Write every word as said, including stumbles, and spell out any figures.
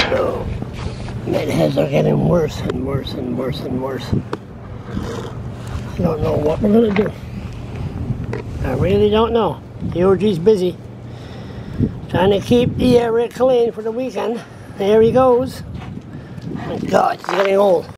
Oh, my heads are getting worse and worse and worse and worse. I don't know what we're gonna do. I really don't know. The O G's busy trying to keep the area clean for the weekend. There he goes. My God, he's getting old.